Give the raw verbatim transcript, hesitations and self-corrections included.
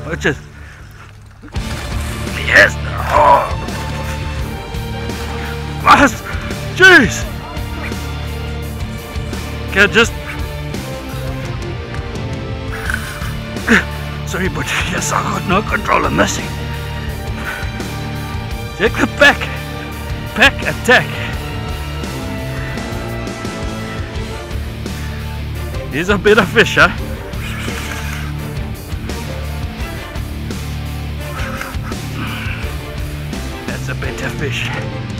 Watch it. Yes. Oh. What? Jeez. Can I just... Sorry, but yes, I got no control of missing. Check the back. Pack attack. He's a bit of fish, huh? That's a better fish.